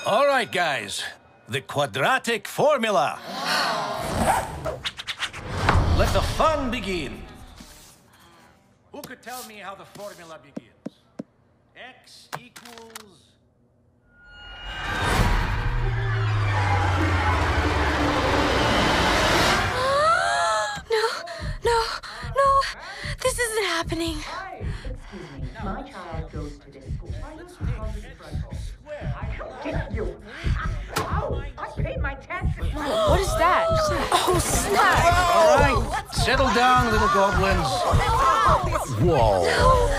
All right, guys. The quadratic formula. Let the fun begin. Who could tell me how the formula begins? X equals... No. This isn't happening. Excuse me, my child goes to this school. Get you. Ow, I paid my taxes. What is that? Oh, snap! All right, settle down, little goblins. Whoa.